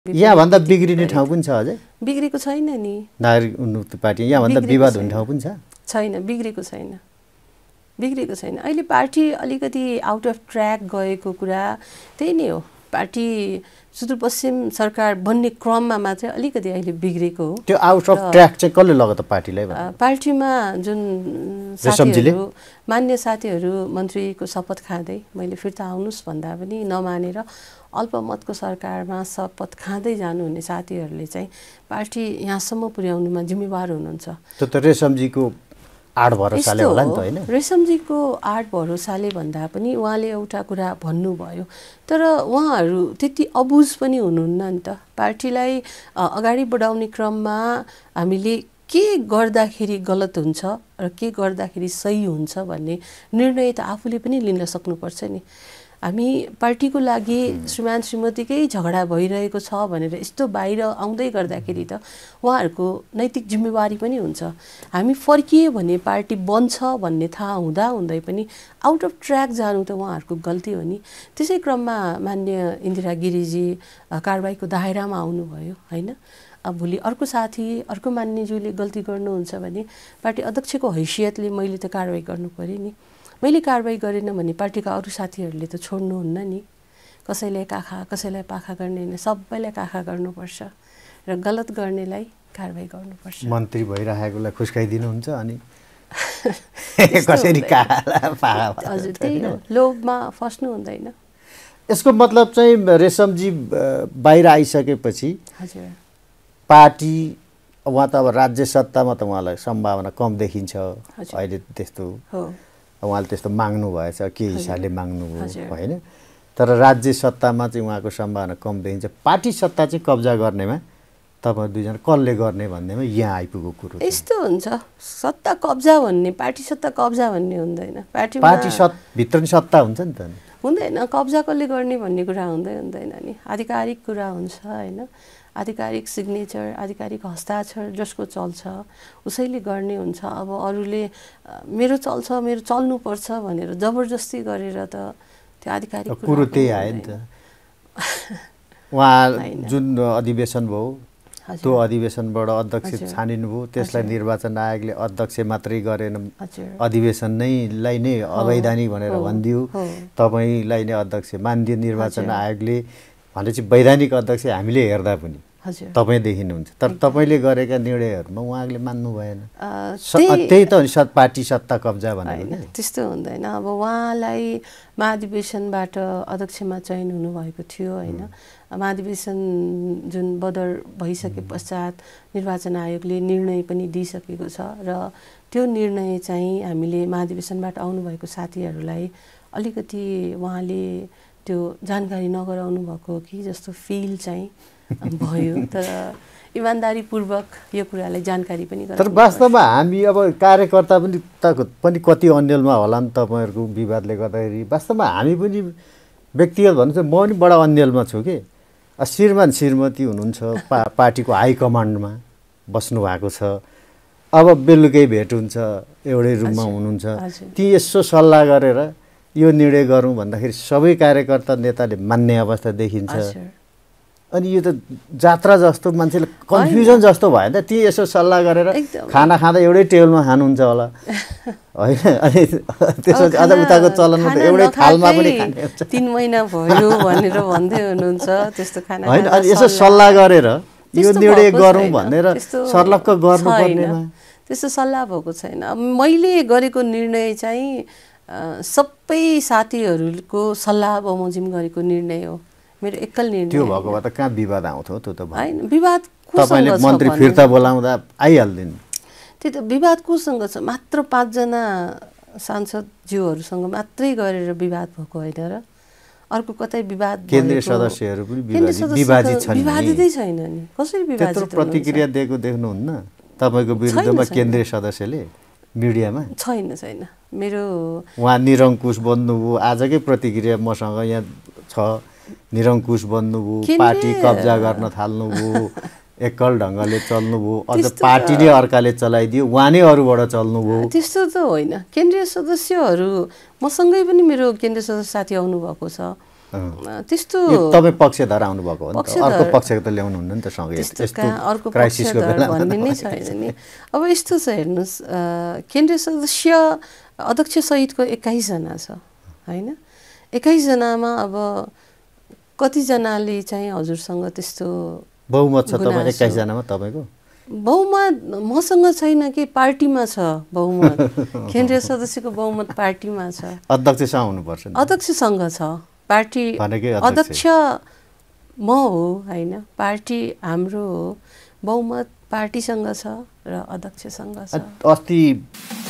यहाँभन्दा बिग्रिने ठाउँ पनि छ अझै? बिग्रेको छैन नि नागरिक उन्मुक्ति पार्टी। यहाँभन्दा विवाद हुने ठाउँ पनि छ? छैन, बिग्रेको छैन, बिग्रेको छैन। अहिले पार्टी अलिकति आउट अफ ट्र्याक गएको कुरा त्यही नै हो। पार्टी सुदूरपश्चिम सरकार बन्ने क्रममा मात्रै अलिकति अहिले बिग्रेको हो। त्यो आउट अफ ट्र्याक चाहिँ कसले लग्यो त पार्टीलाई? पार्टीमा जुन साथीहरू, मान्य साथीहरू मन्त्रीको शपथ खाँदै मैले फिर्ता आउनुहोस् भन्दा पनि नमानेर अल्पमतको सरकारमा शपथ खाँदै जानुहुने साथीहरूले चाहिँ पार्टी यहाँसम्म पुर्याउनुमा जिम्मेवार हुनुहुन्छ। त्यो त रेशमजीको आड भरोसाले होला नि त, होइन? रेशमजीको आड भरोसाले भन्दा पनि उहाँले एउटा कुरा भन्नुभयो, तर उहाँहरू त्यति अबुझ पनि हुनुहुन्न नि त। पार्टीलाई अगाडि बढाउने क्रममा हामीले के गर्दाखेरि गलत हुन्छ र के गर्दाखेरि सही हुन्छ भन्ने निर्णय त आफूले पनि लिन सक्नुपर्छ नि। हामी पार्टीको लागि श्रीमान श्रीमतीकै झगडा भइरहेको छ भनेर यस्तो बाहिर आउँदै गर्दाखेरि त उहाँहरूको नैतिक जिम्मेवारी पनि हुन्छ। हामी फर्किए भने पार्टी बन्छ भन्ने थाहा हुँदै पनि आउट अफ ट्र्याक जानु त उहाँहरूको गल्ती हो नि। त्यसै क्रममा मान्य इन्दिरा गिरीजी कारबाहीको दायरामा आउनुभयो, होइन? अब भोलि अर्को साथी, अर्को मान्यज्यूले गल्ती गर्नुहुन्छ भने पार्टी अध्यक्षको हैसियतले मैले त कारबाही गर्नु पर्यो नि। मैले कारबाही गरेन भने पार्टीका अरू साथीहरूले त छोड्नुहुन्न नि। कसैलाई काखा कसैलाई पाखा गर्ने होइन, सबैलाई काखा गर्नुपर्छ र गलत गर्नेलाई कारबाही गर्नुपर्छ। मन्त्री भइरहेकोलाई खुस्काइदिनुहुन्छ अनि कसरी काखा पाखा? हजुर, त्यही हो, लोभमा फस्नु हुँदैन। यसको मतलब चाहिँ रेशमजी बाहिर आइसकेपछि हजुर पार्टी उहाँ त अब राज्य सत्तामा त उहाँलाई सम्भावना कम देखिन्छ अहिले। त्यस्तो उहाँले त्यस्तो माग्नु भएछ, के हिसाबले माग्नुभयो, होइन? तर राज्य सत्तामा चाहिँ उहाँको सम्भावना कम देखिन्छ। पार्टी सत्ता चाहिँ कब्जा गर्नेमा तपाईँ दुईजना कसले गर्ने भन्नेमा यहाँ आइपुगेको कुरो यस्तो हुन्छ। सत्ता कब्जा भन्ने, पार्टी सत्ता कब्जा भन्ने हुँदैन। पार्टी भित्र नि सत्ता हुन्छ नि त, हुँदैन। कब्जा कसले गर्ने भन्ने कुरा हुँदैन नि। आधिकारिक कुरा हुन्छ, होइन? आधिकारिक सिग्नेचर, आधिकारिक हस्ताक्षर जसको चल्छ उसैले गर्ने हुन्छ। अब अरूले मेरो चल्छ, मेरो चल्नुपर्छ भनेर जबरजस्ती गरेर त त्यो आधिकारिक कुरो त्यही आयो नि त। उहाँ जुन अधिवेशन भयो त्यो अधिवेशनबाट अध्यक्ष छानिनु भयो, त्यसलाई निर्वाचन आयोगले अध्यक्ष मात्रै गरेन, अधिवेशन नैलाई नै अवैधानिक भनेर भनिदियो। तपाईँलाई नै अध्यक्ष मानिदियो निर्वाचन आयोगले भनेपछि वैधानिक अध्यक्ष हामीले हेर्दा पनि तपाईँ देखिनुहुन्छ। तर तपाईँले गरेका निर्णयहरूमा उहाँले मान्नु भएन। त्यही त हो पार्टी सत्ता कब्जा भनेको। त्यस्तो हुँदैन। अब उहाँलाई महाधिवेशनबाट अध्यक्षमा चयन हुनुभएको थियो, होइन? महाधिवेशन जुन बदर भइसके पश्चात निर्वाचन आयोगले निर्णय पनि दिइसकेको छ र त्यो निर्णय चाहिँ हामीले महाधिवेशनबाट आउनुभएको साथीहरूलाई अलिकति उहाँले त्यो जानकारी नगराउनु भएको कि जस्तो फिल चाहिँ भयो। तर इमान्दारीपूर्वक यो कुरालाई जानकारी पनि गराउनु। तर वास्तवमा हामी अब कार्यकर्ता पनि कति अन्यलमा होला नि तपाईँहरूको विवादले गर्दाखेरि। वास्तवमा हामी पनि व्यक्तिगत भन्नु चाहिँ म पनि बडा अन्यलमा छु कि। श्रीमान श्रीमती हुनुहुन्छ, पार्टीको हाइकमान्डमा बस्नु भएको छ। अब बेलुकै भेट हुन्छ, एउटै रुममा हुनुहुन्छ, ती यसो सल्लाह गरेर यो निर्णय गरौँ भन्दाखेरि सबै कार्यकर्ता नेताले मान्ने अवस्था देखिन्छ। अनि यो त जात्रा जस्तो मान्छेले कन्फ्युजन जस्तो भयो नि त। ती यसो सल्लाह गरेर खाना खाँदा एउटै टेबलमा खानुहुन्छ होला, होइन? अनि त्यसो अझ उताको चलनमा त एउटै थालमा पनि खाने हुन्छ। 3 महिना भयो भनेर भन्दै हुनुहुन्छ त्यस्तो खाना, होइन? अनि यसो सल्लाह गरेर यो निर्णय गरौँ भनेर सर्लक्क गर्नुपर्नेमा त्यस्तो सल्लाह भएको छैन। मैले गरेको निर्णय चाहिँ सबै साथीहरूको सल्लाह बमोजिम गरेको निर्णय हो, मेरो एकल निर्णय। त्यो भएको भए त कहाँ विवाद आउँथ्यो? त्यो त होइन, विवाद तपाईँले मन्त्री फिर्ता बोलाउँदा आइहाल्दैन। त्यही त, विवाद कोसँग छ? मात्र 5 जना सांसदज्यूहरूसँग मात्रै गरेर विवाद भएको होइन र? अर्को कतै विवाद? केन्द्रीय सदस्यहरू पनि विवादित छन्। विवादितै छैन नि, कसरी विवादित? त्यत्रो प्रतिक्रिया दिएको देख्नुहुन्न तपाईँको विरुद्धमा केन्द्रीय सदस्यले मिडियामा? छैन। मेरो उहाँ निरङ्कुश बन्नुभयो, आजकै प्रतिक्रिया मसँग यहाँ छ। निरङ्कुश बन्नुभयो, पार्टी कब्जा गर्न थाल्नुभयो, एकल ढङ्गले चल्नुभयो, अझ पार्टी नै अर्काले चलाइदियो, उहाँ नै अरूबाट चल्नुभयो। त्यस्तो त होइन। केन्द्रीय सदस्यहरू मसँगै पनि मेरो केन्द्रीय सदस्य साथी आउनुभएको छ। त्यस्तो तपाईँ पक्षधर आउनुभएको हो नि त, पक्षधर- अर्को पक्षको त ल्याउनु हुन्न नि त सँगै त्यस्तो यस्तो कहाँ अर्को क्राइसिसको पक्षधर बेलामा भन्ने नै त। छैन नि। अब यस्तो छ हेर्नुहोस्, केन्द्रीय सदस्य अध्यक्षसहितको 21 जना छ होइन। 21 जनामा अब कतिजनाले चाहिँ हजुरसँग त्यस्तो बहुमत छ तपाईँ गुनासो- 21 जनामा तपाईँको? बहुमत मसँग छैन कि पार्टीमा छ बहुमत। केन्द्रीय सदस्यको बहुमत पार्टीमा छ, अध्यक्षसँग हुनुपर्छ नि। अध्यक्षसँग छ। पार्टी भनेकै अध्यक्ष म हो होइन, पार्टी हाम्रो हो, बहुमत पार्टीसँग छ र अध्यक्षसँग छ। अस्ति